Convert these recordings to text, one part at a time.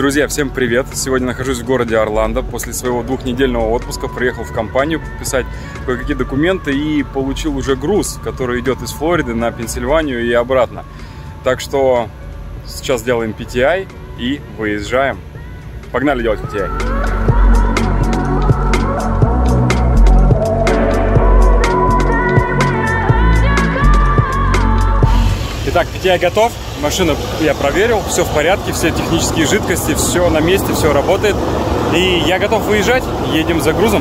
Друзья, всем привет! Сегодня нахожусь в городе Орландо. После своего двухнедельного отпуска приехал в компанию подписать кое-какие документы и получил уже груз, который идет из Флориды на Пенсильванию и обратно. Так что сейчас делаем PTI и выезжаем. Погнали делать PTI! Итак, PTI готов. Машину я проверил, все в порядке, все технические жидкости, все на месте, все работает. И я готов выезжать, едем за грузом.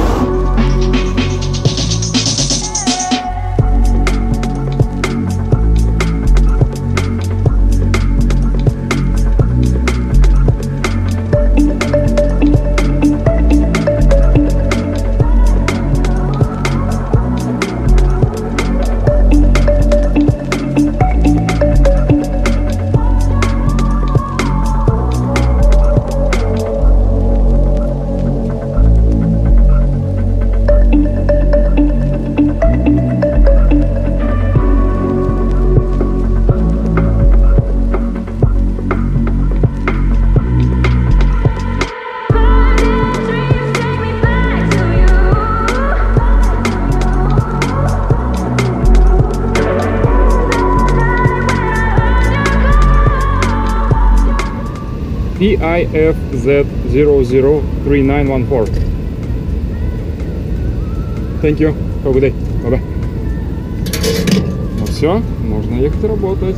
PIFZ003914. Thank you. Have a good day. Bye-bye. Ну все, можно ехать работать.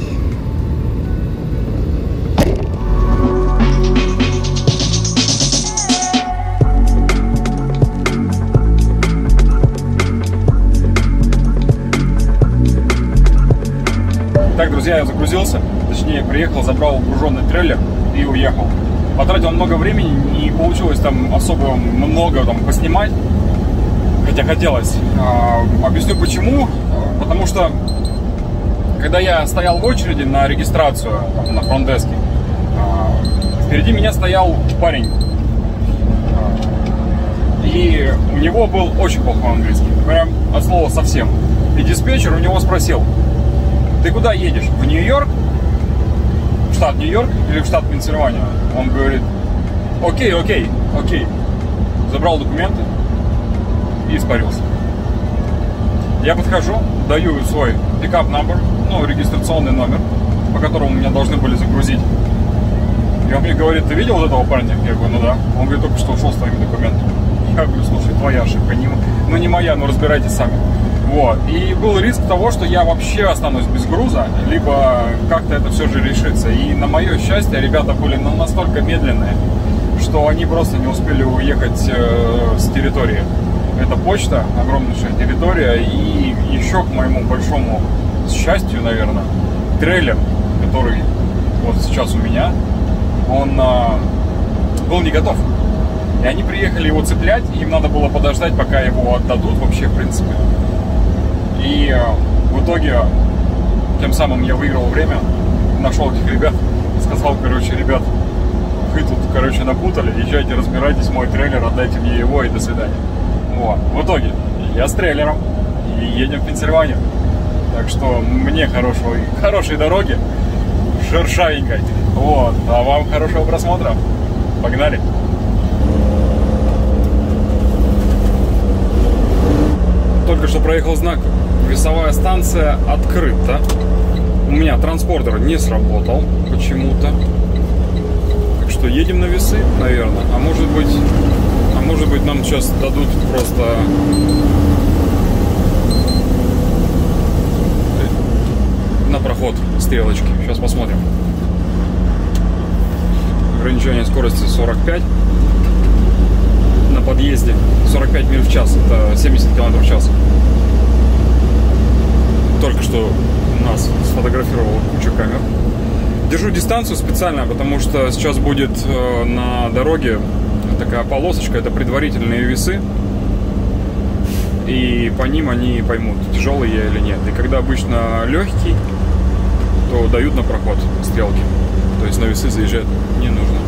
Так, друзья, я загрузился, точнее приехал, забрал груженный трейлер и уехал. Потратил много времени, не получилось там особо много там поснимать, хотя хотелось. Объясню почему. Потому что, когда я стоял в очереди на регистрацию там, на фронт-деске, впереди меня стоял парень. И у него был очень плохой английский, прям от слова совсем. И диспетчер у него спросил: ты куда едешь? В Нью-Йорк? В штат Нью-Йорк или в штат Пенсильвания? Он говорит: окей. Забрал документы и испарился. Я подхожу, даю свой пикап номер, ну, регистрационный номер, по которому меня должны были загрузить. И он мне говорит: ты видел вот этого парня? Я говорю: ну да. Он говорит: только что ушел с твоими документами. Я говорю: слушай, твоя ошибка, ну не моя, но разбирайтесь сами. Вот. И был риск того, что я вообще останусь без груза, либо как-то это все же решится. И на мое счастье, ребята были настолько медленные, что они просто не успели уехать с территории. Это почта, огромнейшая территория. И еще, к моему большому счастью, наверное, трейлер, который вот сейчас у меня, он был не готов. И они приехали его цеплять, им надо было подождать, пока его отдадут вообще, в принципе. И в итоге, тем самым я выиграл время, нашел этих ребят, сказал: короче, ребят, вы тут, короче, напутали, езжайте, разбирайтесь, мой трейлер, отдайте мне его и до свидания. Вот. В итоге я с трейлером и едем в Пенсильванию. Так что мне хорошей дороги, шершавенькой. Вот. А вам хорошего просмотра. Погнали! Только что проехал знак: весовая станция открыта. У меня транспортер не сработал почему-то. Так что едем на весы, наверное. А может быть нам сейчас дадут просто на проход стрелочки. Сейчас посмотрим. Ограничение скорости 45. На подъезде 45 миль в час, это 70 км в час. Только что нас сфотографировала куча камер. Держу дистанцию специально, потому что сейчас будет на дороге такая полосочка, это предварительные весы. И по ним они поймут, тяжелый я или нет. И когда обычно легкий, то дают на проход стрелки. То есть на весы заезжать не нужно.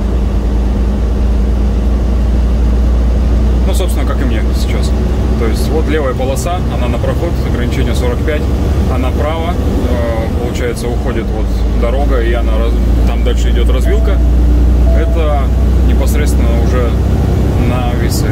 Ну, собственно, как и мне сейчас. То есть вот левая полоса, она на проход, ограничение 45, а направо, получается, уходит вот дорога, и она там дальше идет развилка, это непосредственно уже на весы.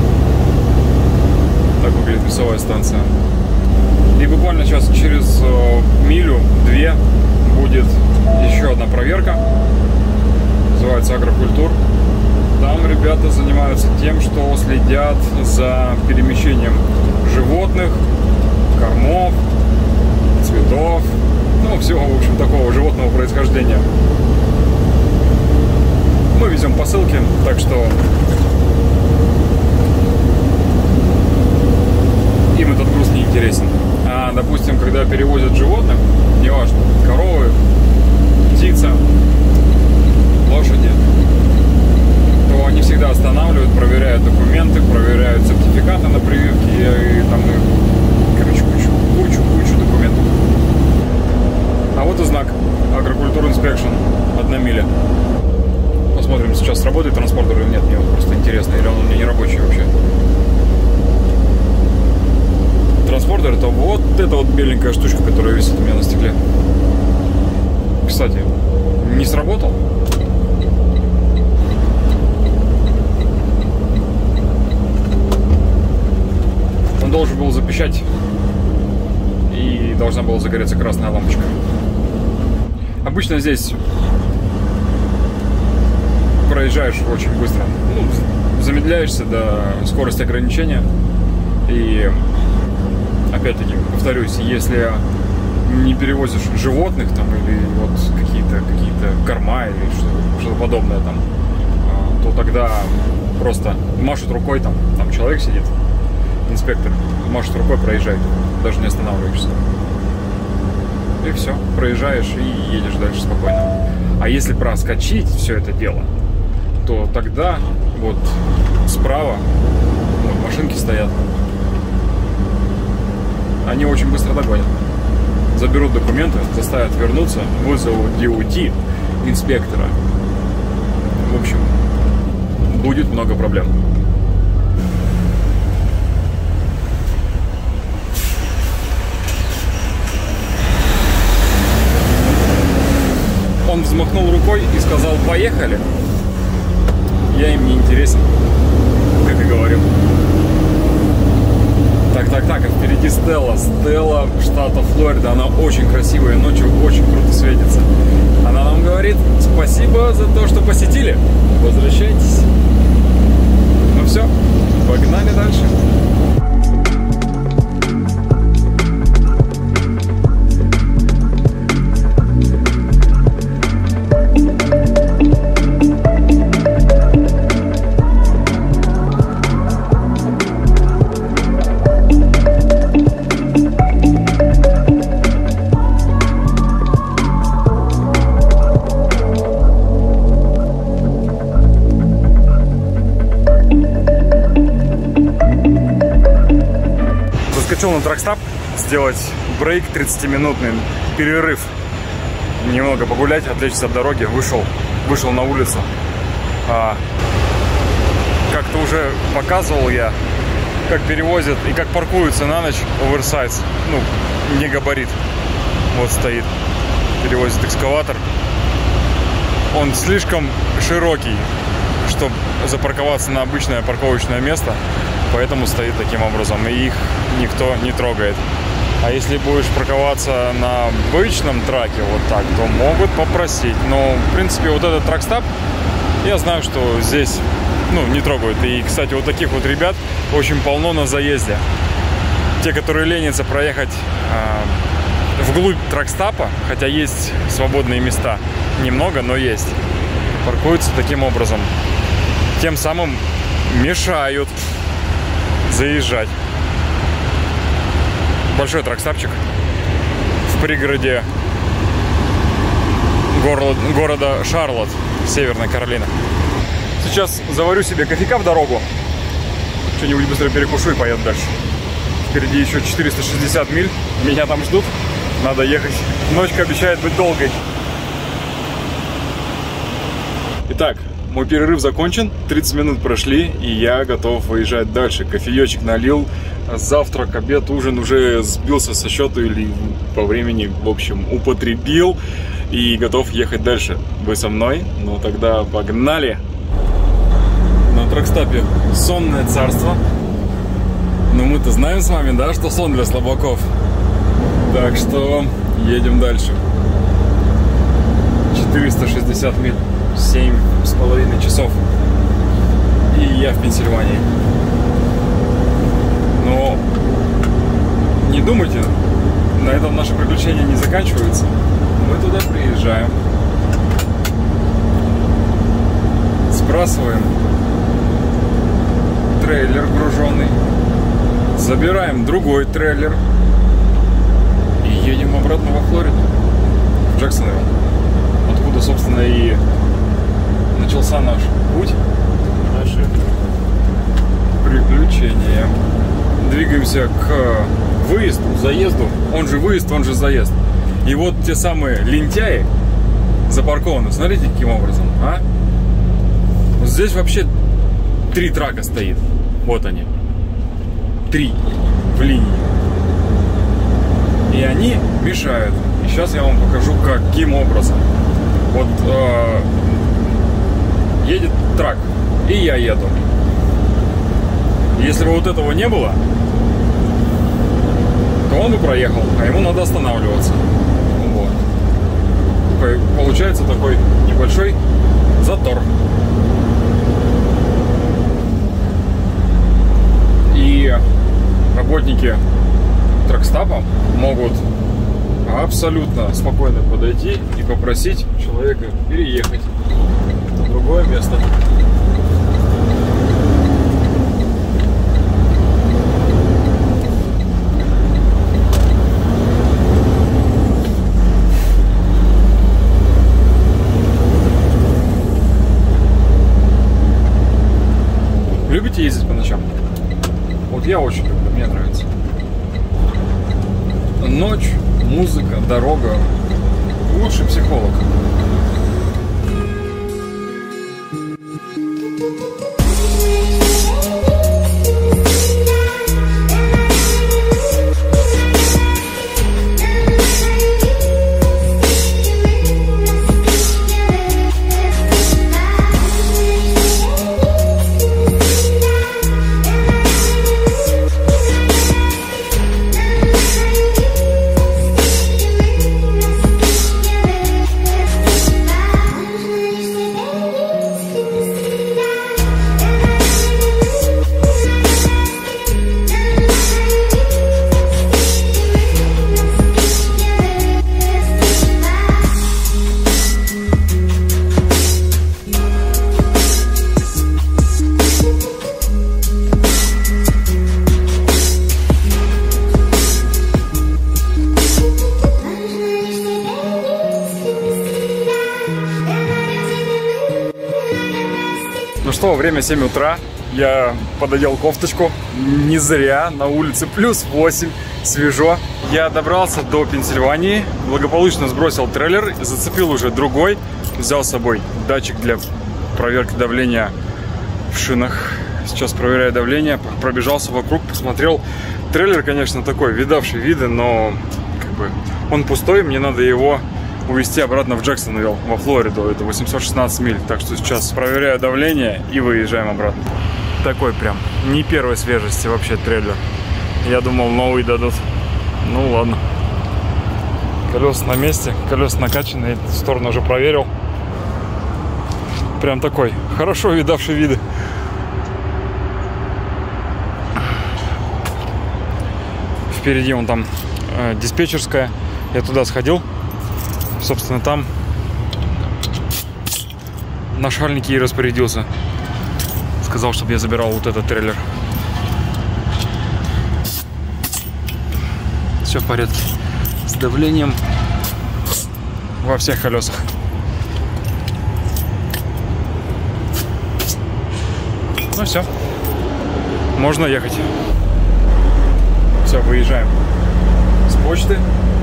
Так выглядит весовая станция. И буквально сейчас через милю-две будет еще одна проверка. Называется Агрокультур. Там ребята занимаются тем, что следят за перемещением животных, кормов, цветов, ну, всего, в общем, такого животного происхождения. Мы везем посылки, так что им этот груз не интересен. А, допустим, когда перевозят животных, неважно, коровы, птица, лошади, то они всегда останавливают, проверяют документы, проверяют сертификаты на прививки и там, короче, кучу документов. А вот и знак Агрокультур Inspection, 1 миля. Посмотрим, сейчас работает транспортер или нет. Мне вот просто интересно, или он у меня не рабочий вообще. Транспортер — это вот эта вот беленькая штучка, которая висит у меня на стекле. Кстати, не сработал. Он должен был запищать, и должна была загореться красная лампочка. Обычно здесь проезжаешь очень быстро, ну, замедляешься до скорости ограничения. И опять-таки повторюсь, если не перевозишь животных там или вот какие-то корма или что-то подобное там, то тогда просто машут рукой, там человек сидит, инспектор, машет рукой, проезжает, даже не останавливаешься. И все, проезжаешь и едешь дальше спокойно. А если проскочить все это дело, то тогда вот справа вот, машинки стоят. Они очень быстро догонят. Заберут документы, заставят вернуться, вызовут DOT инспектора. В общем, будет много проблем. Он взмахнул рукой и сказал: «Поехали». Я им не интересен, как и говорил. Так, а впереди Стелла штата Флорида. Она очень красивая, ночью очень круто светится. Она нам говорит: спасибо за то, что посетили. Возвращайтесь. Ну все, погнали дальше. Заскочил на тракстап сделать брейк, 30-минутный перерыв, немного погулять, отвлечься от дороги. Вышел на улицу. Как-то уже показывал я, как перевозят и как паркуются на ночь оверсайз, ну, не габарит. Вот стоит, перевозит экскаватор. Он слишком широкий, чтобы запарковаться на обычное парковочное место, поэтому стоит таким образом, и их никто не трогает. А если будешь парковаться на обычном траке вот так, то могут попросить. Но, в принципе, вот этот тракстап, я знаю, что здесь, ну, не трогают. И, кстати, вот таких вот ребят очень полно на заезде. Те, которые ленятся проехать вглубь тракстапа, хотя есть свободные места, немного, но есть, паркуются таким образом. Тем самым мешают заезжать. Большой тракстапчик в пригороде города Шарлотт, Северная Каролина. Сейчас заварю себе кофейка в дорогу, что-нибудь быстро перекушу и поеду дальше. Впереди еще 460 миль, меня там ждут, надо ехать. Ночка обещает быть долгой. Итак, мой перерыв закончен, 30 минут прошли, и я готов выезжать дальше. Кофеечек налил, завтрак, обед, ужин уже сбился со счету или по времени, в общем, употребил. и готов ехать дальше. Вы со мной? Ну тогда погнали! На тракстапе сонное царство. Но мы-то знаем с вами, да, что сон для слабаков. Так что едем дальше. 460 миль, 7,5 часов. И я в Пенсильвании. Но не думайте, на этом наше приключение не заканчивается. Мы туда приезжаем, сбрасываем трейлер груженный, забираем другой трейлер и едем обратно во Флориду, в Джексонвилл, откуда, собственно, и начался наш путь, наши приключения. Двигаемся к выезду, заезду, он же выезд, он же заезд. И вот те самые лентяи запаркованы, смотрите, каким образом, а? Вот здесь вообще 3 трака стоит, вот они, 3 в линии. И они мешают. И сейчас я вам покажу, каким образом. Вот едет трак, и я еду. Если бы вот этого не было, то он бы проехал, а ему надо останавливаться. Вот. Получается такой небольшой затор. И работники тракстапа могут абсолютно спокойно подойти и попросить человека переехать в другое место. Любите ездить по ночам? Вот я очень люблю, мне нравится. Ночь, музыка, дорога. Лучший психолог. Ну что, время 7 утра, я подоел кофточку, не зря, на улице плюс 8, свежо. Я добрался до Пенсильвании, благополучно сбросил трейлер, зацепил уже другой, взял с собой датчик для проверки давления в шинах. Сейчас проверяю давление, пробежался вокруг, посмотрел. Трейлер, конечно, такой, видавший виды, но как бы он пустой, мне надо его увезти обратно в Джексонвилл, во Флориду. Это 816 миль. Так что сейчас проверяю давление и выезжаем обратно. Такой прям не первой свежести вообще трейлер. Я думал, новый дадут. Ну ладно. Колеса на месте, колеса накачанные. Сторону уже проверил. Прям такой хорошо видавший виды. Впереди вон там диспетчерская. Я туда сходил. Собственно, там начальник ей распорядился. Сказал, чтобы я забирал вот этот трейлер. Все в порядке. С давлением во всех колесах. Ну все. Можно ехать. Все, выезжаем с почты.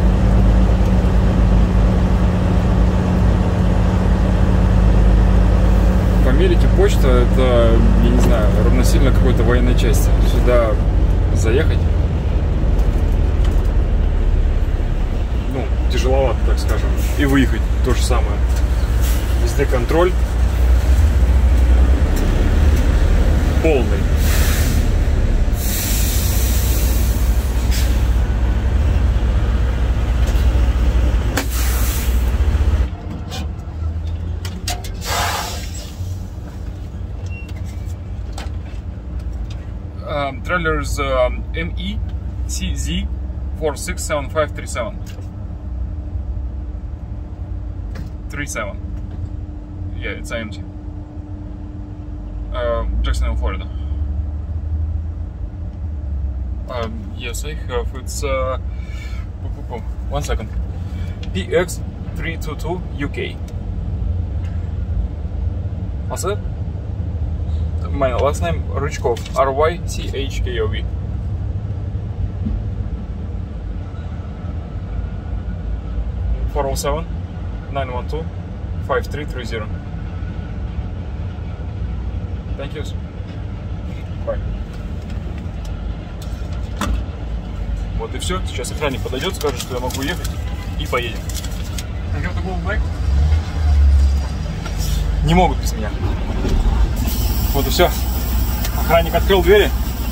В Америке почта — это, я не знаю, равносильно какой-то военной части. Сюда заехать, ну, тяжеловато, так скажем, и выехать то же самое. Везде контроль. Полный. Trailers ME CZ 467537. 37. Yeah, it's empty. Jacksonville, Florida. Yes, I have. It's 1 second. PX322 UK. What's it? My last name Rычков. RYCHKOV. (407 912 5330). Thank you. Bye. Вот и все. Сейчас охранник подойдет, скажет, что я могу ехать, и поедем. Не могут без меня. Вот и все. Охранник открыл двери,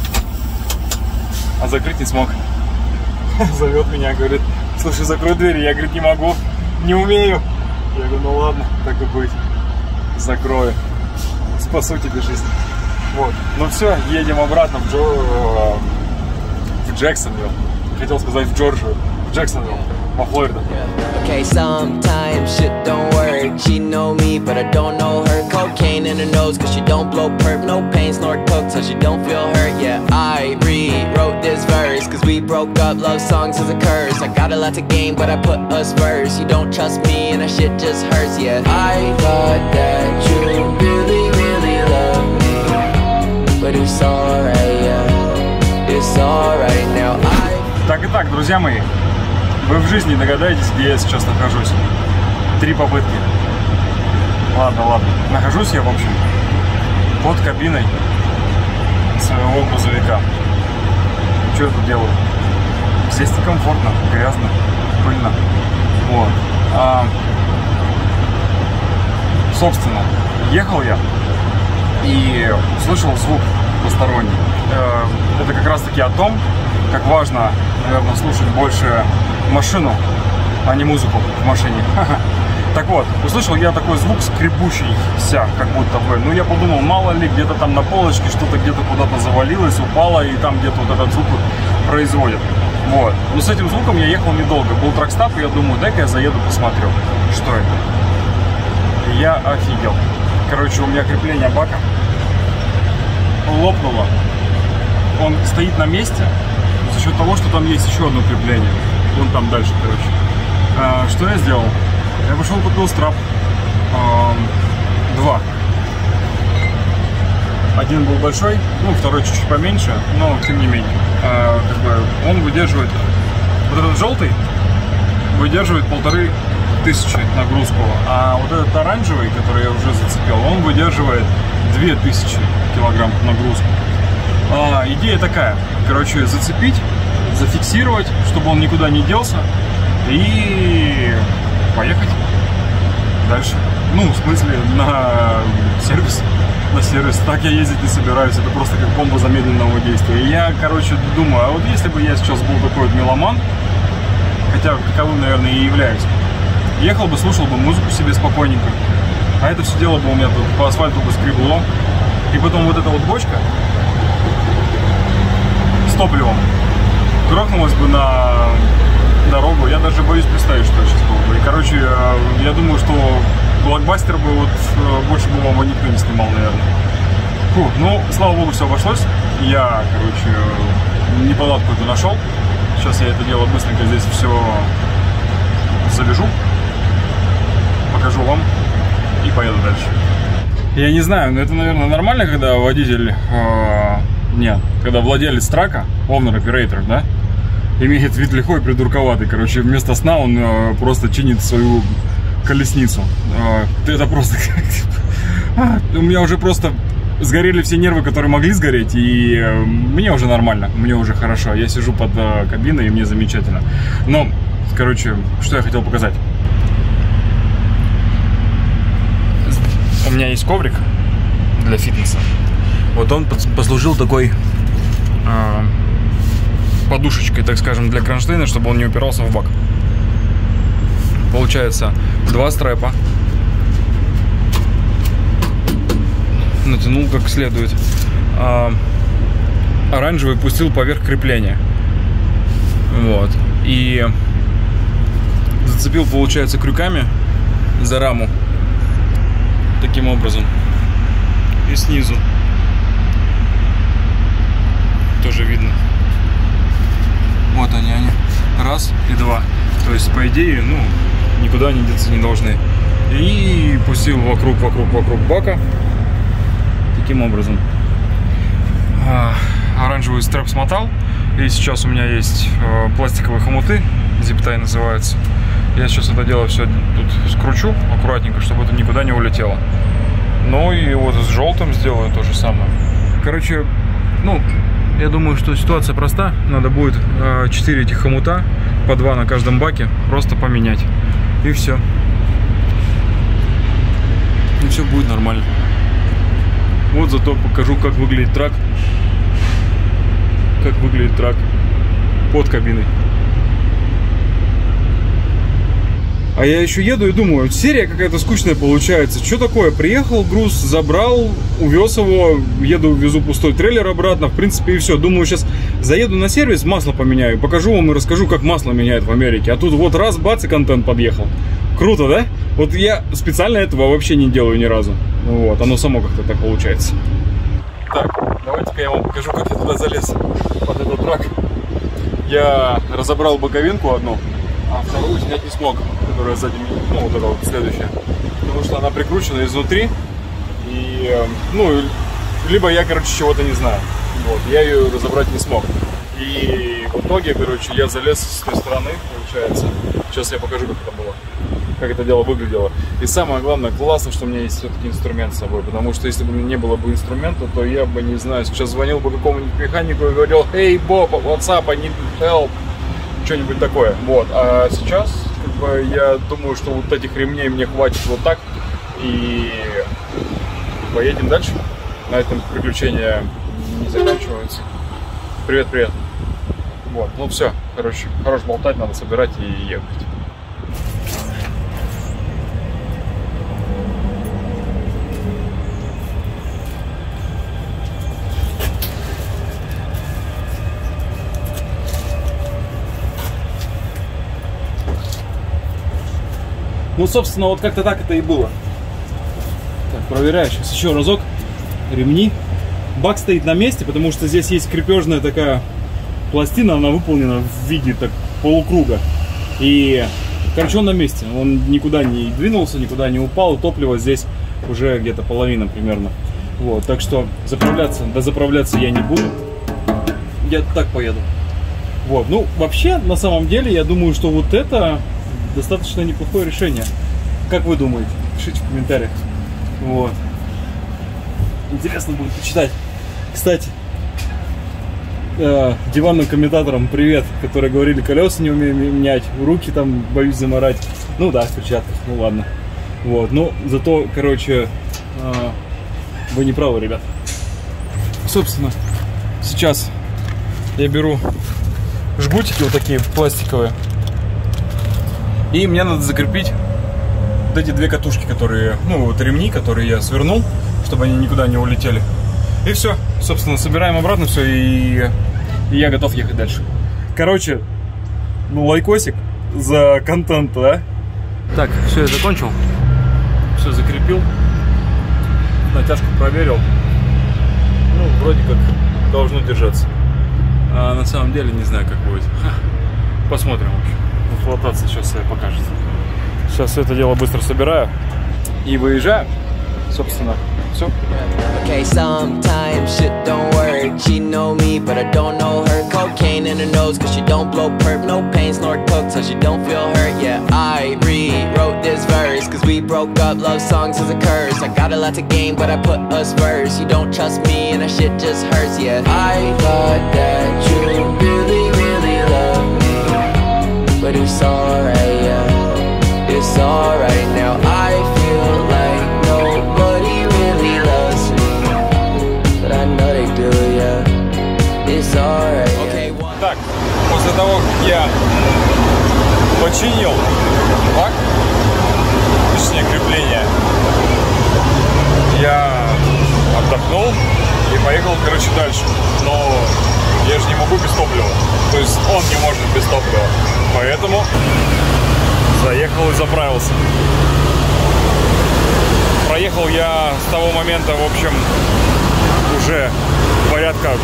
а закрыть не смог. Зовет меня, говорит: слушай, закрой двери. Я, говорит, не могу, не умею. Я говорю: ну ладно, так и быть, закрою. Спасу тебе жизнь. Вот. Ну все, едем обратно в Джексонвилл. Хотел сказать в Джорджию. В Джексонвилл, во Флорида. Okay, sometimes shit don't work. She know me, but I don't know her. Cocaine in her nose, cause she don't blow perp. No pains nor coke, so she don't feel hurt. Yeah, I rewrote this verse, cause we broke up. Love songs is a curse. I got a lot to gain, but I put us first. You don't trust me, and that shit just hurts. Yeah, I thought that you really, really love me, but it's alright, yeah, it's alright now. Так и так, друзья мои, вы в жизни догадаетесь, где я сейчас нахожусь. 3 попытки. Ладно. Нахожусь я, в общем, под кабиной своего грузовика. Что я тут делаю? Здесь некомфортно, грязно, пыльно. Вот. Собственно, ехал я и слышал звук посторонний. Это как раз таки о том, как важно, наверное, слушать больше машину, а не музыку в машине. Так вот, услышал я такой звук скребущийся, как будто бы. Ну, я подумал, мало ли, где-то там на полочке что-то где-то куда-то завалилось, упало, и там где-то вот этот звук производит. Вот. Но с этим звуком я ехал недолго. Был тракстап, и я думаю, дай-ка я заеду, посмотрю, что это. И я офигел. Короче, у меня крепление бака лопнуло. Он стоит на месте за счет того, что там есть еще одно крепление. Вон там дальше, короче. Что я сделал? Я пошел, купил страп. 2. Один был большой, ну, второй чуть-чуть поменьше, но тем не менее. Как бы он выдерживает, вот этот желтый выдерживает 1500 нагрузку, а вот этот оранжевый, который я уже зацепил, он выдерживает 2000 килограмм нагрузку. Идея такая, короче, зацепить, зафиксировать, чтобы он никуда не делся, и поехать дальше. Ну, в смысле, на сервис. Так я ездить не собираюсь, это просто как бомба замедленного действия. И я, короче, думаю, а вот если бы я сейчас был такой вот меломан, хотя таковым, наверное, и являюсь, ехал бы, слушал бы музыку себе спокойненько, а это все дело бы у меня тут по асфальту бы скребло, и потом вот эта вот бочка с топливом грохнулась бы на дорогу. Я даже боюсь представить, что сейчас было бы. И, короче, я думаю, что блокбастер бы вот больше бы вам никто не снимал, наверное. Фу, ну, слава богу, все обошлось. Я, короче, неполадку эту нашел. Сейчас я это дело быстренько здесь все завяжу, покажу вам и поеду дальше. Я не знаю, но это, наверное, нормально, когда водитель, нет, когда владелец трака, owner operator, да, имеет вид лихой и придурковатый. Короче, вместо сна он просто чинит свою колесницу. Это просто... У меня уже просто сгорели все нервы, которые могли сгореть, и мне уже нормально, мне уже хорошо. Я сижу под кабиной, и мне замечательно. Но, короче, что я хотел показать. меня есть коврик для фитнеса. Вот он послужил такой подушечкой, так скажем, для кронштейна, чтобы он не упирался в бак. Получается 2 стрэпа. Натянул как следует. Оранжевый пустил поверх крепления. Вот. И зацепил, получается, крюками за раму. Таким образом. И снизу. Тоже видно. Вот они. Раз и два. То есть, по идее, ну, никуда они деться не должны. И пустил вокруг бака. Таким образом. Оранжевый стрэп смотал. И сейчас у меня есть пластиковые хомуты. Zip-tie называется. Я сейчас это дело все тут скручу аккуратненько, чтобы это никуда не улетело. Ну и вот с желтым сделаю то же самое. Короче, ну, я думаю, что ситуация проста. Надо будет 4 этих хомута, по 2 на каждом баке, просто поменять. И все. И все будет нормально. Вот зато покажу, как выглядит трак. Как выглядит трак под кабиной. А я еще еду и думаю, серия какая-то скучная получается. Что такое? Приехал, груз забрал, увез его, еду, везу пустой трейлер обратно. В принципе, и все. Думаю, сейчас заеду на сервис, масло поменяю. Покажу вам и расскажу, как масло меняют в Америке. А тут вот раз, бац, и контент подъехал. Круто, да? Вот я специально этого вообще не делаю ни разу. Вот, оно само как-то так получается. Так, давайте-ка я вам покажу, как я туда залез, под этот трак. Я разобрал боковинку одну, а вторую снять не смог, которая сзади меня, ну, вот эта вот следующая. Потому что она прикручена изнутри, и, ну, либо я, короче, чего-то не знаю. Вот, я ее разобрать не смог. И в итоге, короче, я залез с той стороны, получается. Сейчас я покажу, как это было, как это дело выглядело. И самое главное, классно, что у меня есть все-таки инструмент с собой. Потому что если бы не было бы инструмента, то я бы, не знаю, сейчас звонил бы какому-нибудь механику и говорил: «Hey, Bob, what's up, I need help». Что-нибудь такое. Вот. А сейчас, как бы, я думаю, что вот этих ремней мне хватит вот так. И поедем дальше. На этом приключения не заканчиваются. Привет, привет. Вот, ну все, короче, хорош болтать, надо собирать и ехать. Ну, собственно, вот как-то так это и было. Так, проверяю сейчас еще разок. Ремни. Бак стоит на месте, потому что здесь есть крепежная такая пластина, она выполнена в виде так полукруга. И, короче, он на месте. Он никуда не двинулся, никуда не упал. Топливо здесь уже где-то половина примерно. Вот, так что заправляться я не буду. Я так поеду. Вот, ну, вообще, на самом деле, я думаю, что вот это достаточно неплохое решение. Как вы думаете? Пишите в комментариях. Вот. Интересно будет почитать. Кстати, диванным комментаторам привет, которые говорили, колеса не умею менять, руки там боюсь заморать. Ну да, в перчатках, ну ладно. Вот, ну зато, короче, вы не правы, ребят. Собственно, сейчас я беру жгутики вот такие пластиковые. И мне надо закрепить вот эти 2 катушки, которые, ну вот ремни, которые я свернул, чтобы они никуда не улетели. И все, собственно, собираем обратно все, и я готов ехать дальше. Короче, ну лайкосик за контент, да? Так, все, я закончил. Все закрепил. Натяжку проверил. Ну, вроде как должно держаться. А на самом деле не знаю, как будет. Посмотрим, в общем. Эксплуатация сейчас себе покажет. Сейчас все это дело быстро собираю и выезжаю. Собственно, все. Okay, sometimes shit don't work. She know me, but I don't know her. Cocaine in her nose, cause she don't blow perp. No pain, snort coke, so she don't feel hurt. Yeah, I rewrote this verse, cause we broke up, love songs is a curse. I got a lot to gain, but I put us first. You don't trust me, and that shit just hurts. Yeah, I thought that you really, really love me, but it's alright, yeah, it's alright now. I feel like nobody починил бак, точнее крепление, я отдохнул и поехал, короче, дальше. Но я же не могу без топлива. То есть он не может без топлива. Поэтому заехал и заправился. Проехал я с того момента, в общем, уже порядка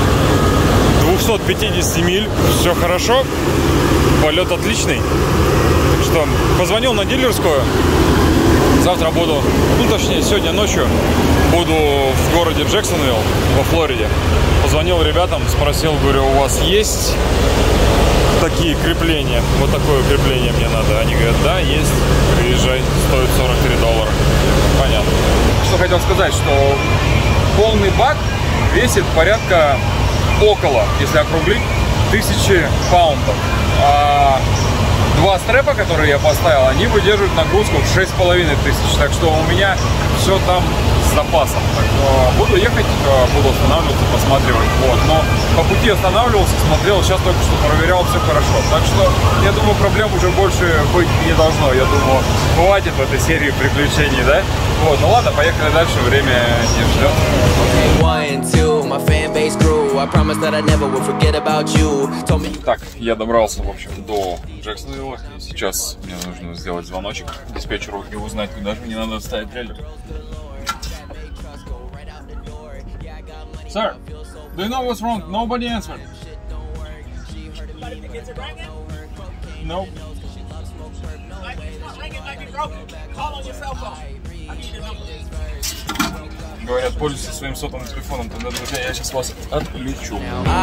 250 миль. Все хорошо. Полет отличный. Так что позвонил на дилерскую. Завтра буду, ну точнее, сегодня ночью буду в городе Джексонвилл во Флориде. Позвонил ребятам, спросил, говорю, у вас есть такие крепления? Вот такое крепление мне надо. Они говорят, да, есть. Приезжай, стоит $43. Понятно. Что хотел сказать, что полный бак весит порядка около, если округлить, 1000 паундов. А два стрэпа, которые я поставил, они выдерживают нагрузку в 6500. Так что у меня все там с запасом. Так, буду ехать, буду останавливаться, посматривать. Вот. Но по пути останавливался, смотрел, сейчас только что проверял, все хорошо. Так что я думаю, проблем уже больше быть не должно. Я думаю, хватит в этой серии приключений, да? Вот, ну ладно, поехали дальше, время не ждет. Так, я добрался, в общем, до Джексонвилла. И сейчас мне нужно сделать звоночек диспетчеру и узнать, куда же мне надо ставить трейлер. Sir, do you know what's wrong? Nobody answered. No. Говорят, пользуйся своим сотовым телефоном, тогда, друзья, я сейчас вас отключу.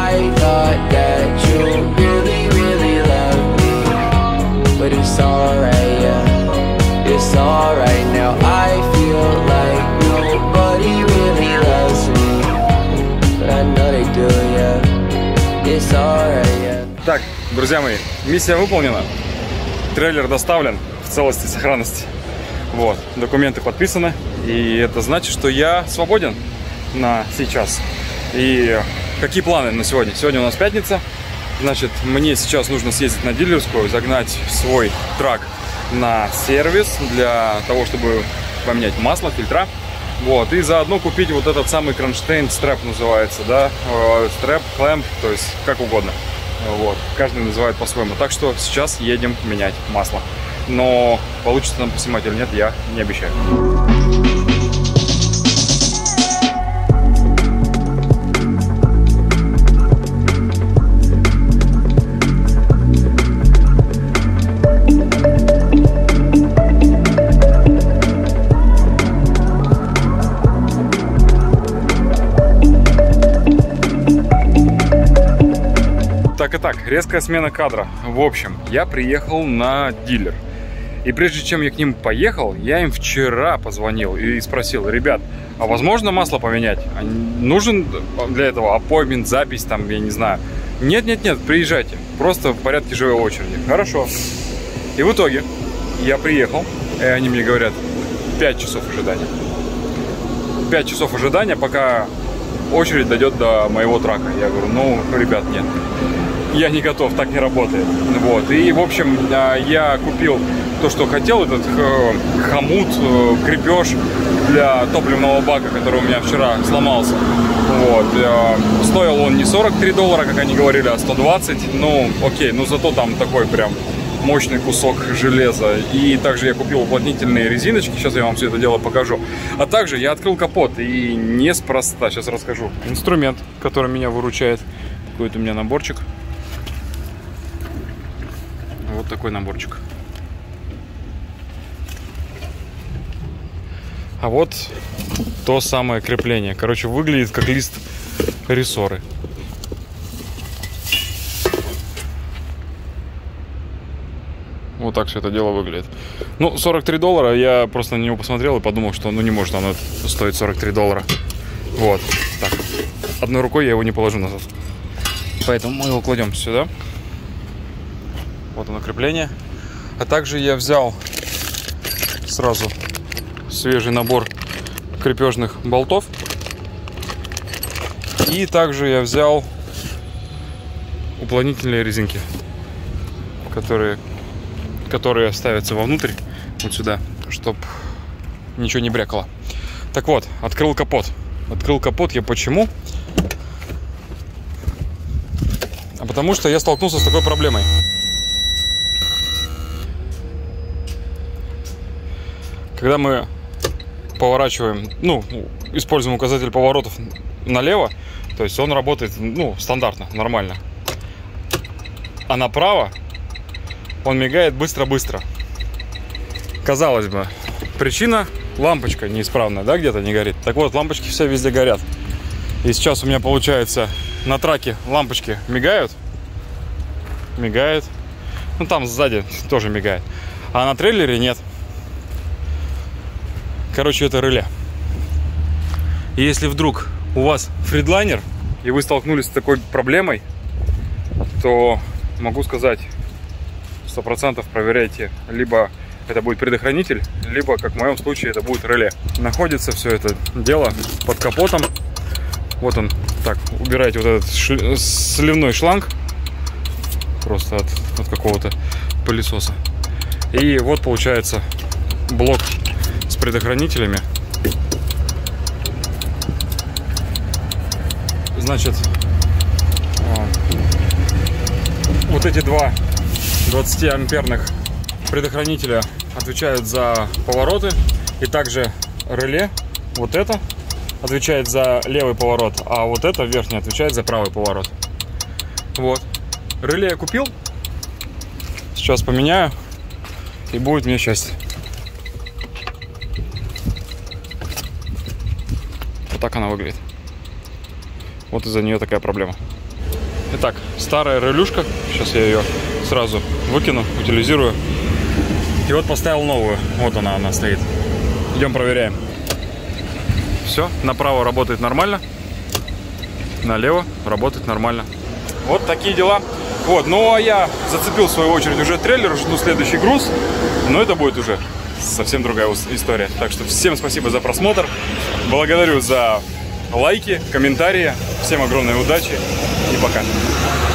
Так, друзья мои, миссия выполнена. Трейлер доставлен в целости и сохранности. Вот, документы подписаны. И это значит, что я свободен на сейчас. И какие планы на сегодня? Сегодня у нас пятница. Значит, мне сейчас нужно съездить на дилерскую, загнать свой трак на сервис для того, чтобы поменять масло, фильтра. Вот, и заодно купить вот этот самый кронштейн, стрэп называется, да, стрэп, клэмп, то есть как угодно. Вот, каждый называет по-своему. Так что сейчас едем менять масло. Но получится нам поснимать или нет, я не обещаю. Так, резкая смена кадра. В общем, я приехал на дилер. И прежде чем я к ним поехал, я им вчера позвонил и спросил: ребят, а возможно масло поменять? Нужен для этого аппоинтмент, запись там, я не знаю. Нет, приезжайте. Просто в порядке живой очереди. Хорошо. И в итоге я приехал, и они мне говорят: 5 часов ожидания. 5 часов ожидания, пока очередь дойдет до моего трака. Я говорю: ну, ребят, нет. Я не готов, так не работает. Вот. И, в общем, я купил то, что хотел, этот хомут, крепеж для топливного бака, который у меня вчера сломался. Вот. Стоил он не $43, как они говорили, а 120. Ну, окей, ну зато там такой прям мощный кусок железа. И также я купил уплотнительные резиночки. Сейчас я вам все это дело покажу. А также я открыл капот. И неспроста. Сейчас расскажу. Инструмент, который меня выручает. Какой-то у меня наборчик. Вот такой наборчик. А вот то самое крепление. Короче, выглядит как лист рессоры. Вот так все это дело выглядит. Ну, $43. Я просто на него посмотрел и подумал, что ну не может оно стоить $43. Вот. Так. Одной рукой я его не положу назад. Поэтому мы его кладем сюда. Вот оно крепление. А также я взял сразу свежий набор крепежных болтов. И также я взял уплотнительные резинки, которые которые ставятся вовнутрь, вот сюда, чтобы ничего не брякало. Так вот, открыл капот. Открыл капот я почему? А потому что я столкнулся с такой проблемой. Когда мы поворачиваем, ну, используем указатель поворотов налево, то есть он работает, ну, стандартно, нормально. А направо он мигает быстро-быстро. Казалось бы, причина — лампочка неисправная, да, где-то не горит. Так вот, лампочки все везде горят. И сейчас у меня получается на траке лампочки мигают. Мигает. Ну, там сзади тоже мигает. А на трейлере нет. Короче, это реле. И если вдруг у вас фридлайнер, и вы столкнулись с такой проблемой, то могу сказать, 100% проверяйте. Либо это будет предохранитель, либо, как в моем случае, это будет реле. Находится все это дело под капотом. Вот он. Так, убираете вот этот сливной шланг. Просто от какого-то пылесоса. И вот получается блок с предохранителями. Значит, вот эти два 20-амперных предохранителя отвечают за повороты. И также реле, вот это, отвечает за левый поворот, а вот это верхний отвечает за правый поворот. Вот. Реле я купил. Сейчас поменяю, и будет мне счастье. Вот так она выглядит. Вот из-за нее такая проблема. Итак, старая релюшка. Сейчас я ее сразу выкину, утилизирую. И вот поставил новую. Вот она стоит. Идем проверяем. Все, направо работает нормально. Налево работает нормально. Вот такие дела. Вот, ну а я зацепил в свою очередь уже трейлер, жду следующий груз. Но это будет уже совсем другая история. Так что всем спасибо за просмотр. Благодарю за лайки, комментарии. Всем огромной удачи и пока.